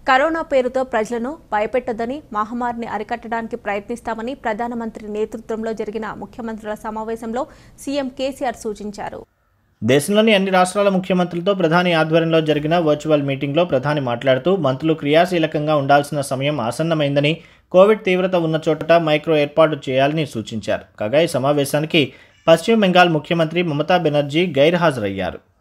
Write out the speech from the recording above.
Corona పేరుతో ప్రజలను భయపెట్టొద్దని, మహమ్మారిని అరికట్టడానికి ప్రయత్నిస్తామని ప్రధానమంత్రి నేతృత్వంలో జరిగిన ముఖ్యమంత్రుల సమావేశంలో సీఎం కేసీఆర్ సూచించారు. దేశంలోని అన్ని రాష్ట్రాల ముఖ్యమంత్రులతో ప్రధాని ఆధ్వర్యంలో జరిగిన వర్చువల్ మీటింగ్లో ప్రధాని మాట్లాడుతూ మంత్రులు క్రియాశీలకంగా ఉండాల్సిన సమయం ఆసన్నమైందని, కోవిడ్ తీవ్రత ఉన్న చోట మైక్రో ఏర్పాటు చేయాలని సూచించారు. కాగా ఈ సమావేశానికి పశ్చిమ బెంగాల్ ముఖ్యమంత్రి మమతా బెనర్జీ గైర్హాజరయ్యారు.